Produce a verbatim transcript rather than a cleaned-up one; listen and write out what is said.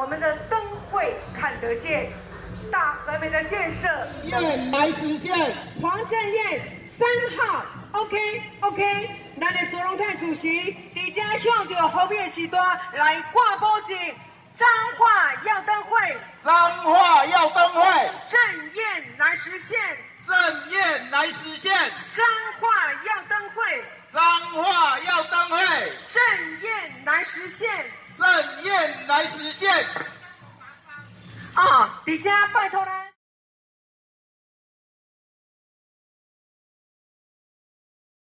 我们的灯会看得见，大和美的建设愿来实现。 黄正燕三号 ，OK OK， 咱的左荣泰主席伫遮向着后面时段来挂保证，彰化耀灯会， 彰化耀灯会， 正燕来实现， 正燕来实现， 彰化耀灯会， 彰化耀灯会， 正燕来实现， 正燕来实现。 啊，伫遮拜托咱。